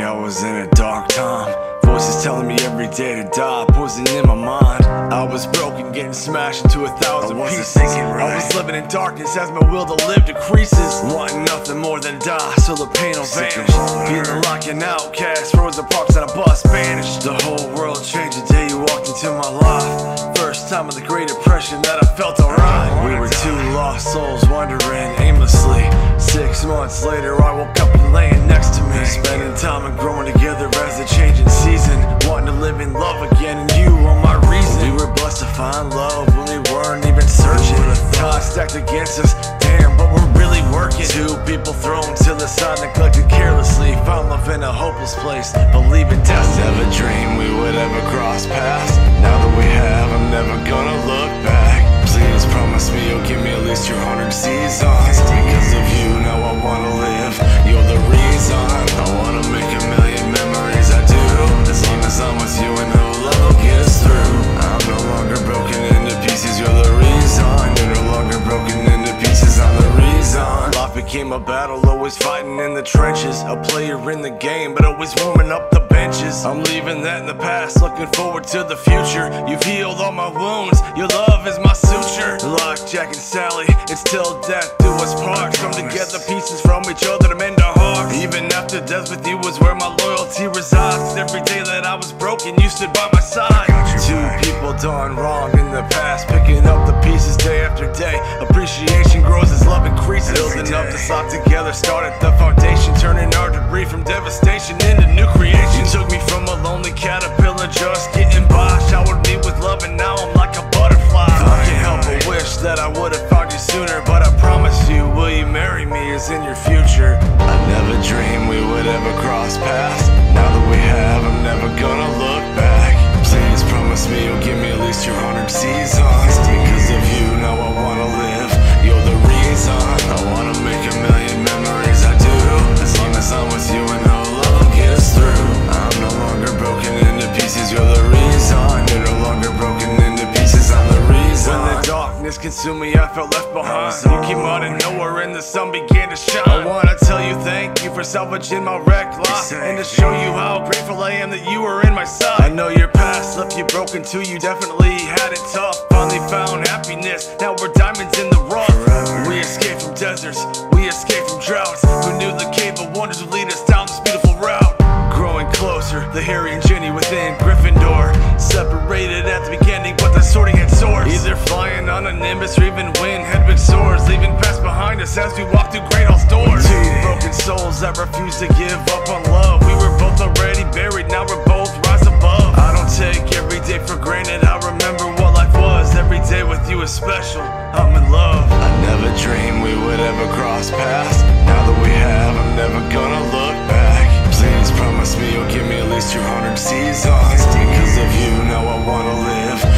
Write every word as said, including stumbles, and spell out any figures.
I was in a dark time. Voices telling me every day to die, poison in my mind. I was broken, getting smashed into a thousand pieces. Right. I was living in darkness as my will to live decreases. Wanting nothing more than die, so the pain will vanish. Feeling like an outcast, Rosa Parks on a bus, banished. The whole world changed the day you walked into my life. First time of the Great Depression that I felt alright. We were two lost souls wandering aimlessly. Six months later I woke up and laying next to me, spending time and growing together as a changing season. Wanting to live in love again, and you are my reason. We were blessed to find love when we weren't even searching. Time stacked against us, damn, but we're really working. Two people thrown to the side, neglected carelessly. Found love in a hopeless place, believe in destiny. Never dreamed we would ever cross paths. Now that we have, I'm never gonna look back. Please promise me you'll give me at least your hundred seasons. Because of you, now I wanna live. You're the reason. I wanna make a million memories, I do. As long as I'm with you, and no love will get us through. I'm no longer broken into pieces, you're the reason. You're no longer broken into pieces, I'm the reason. Life became a battle, always fighting in the trenches. A player in the game, but always warming up the benches. I'm leaving that in the past, looking forward to the future. You've healed all my wounds, your love is my suture. Like Jack and Sally, it's till death do us part. Come together pieces from each other to mend our hearts. Even after death with you was where my loyalty resides. Every day that I was broken, you stood by my side. Two people done wrong in the past, picking up the pieces day after day. Appreciation grows as love increases. Building up this life together, started the foundation, turning our debris from devastation into new creation. You took me from a lonely caterpillar, just getting by. Showered me with love and now I'm like a butterfly. I can't help but wish that I would've found you sooner, but I promise you, will you marry me is in your future. I never dreamed we would ever cross paths. Now that we have, I'm never gonna look back. Please promise me you'll give me at least your hundred seasons. Because of you, now I wanna live. You're the reason. I wanna make a million memories, I do. As long as I'm with you, and no love will get us through. I'm no longer broken into pieces, you're the reason. You're no longer broken into pieces, I'm the reason. When the darkness consumed me, I felt left behind. You came out of nowhere and the sun began to shine. I wanna tell you thank you for salvaging my wreck life, and to show you how grateful I am that you were in my side. I know your past left you broken too, you definitely had it tough. Finally found happiness, now we're diamonds in the rough. We escaped from deserts, we escaped from droughts. Who knew the cave of wonders would lead us down this beautiful route? Growing closer, the Harry and Ginny within Gryffindor. Separated at the beginning, but the sorting had swords. Either flying on a Nimbus or even win Hedwig swords, leaving past behind us as we walk through Great Hall's doors. Two broken souls that refuse to give up on love. We were both already buried, now we're both rise above. I don't take every day for granted, I remember what life was. Every day with you is special, I'm in love. I never dreamed we would ever cross paths. Now that we have, I'm never gonna look back. Please promise me you'll give me at least your hundred seasons. Because of you, now I wanna live.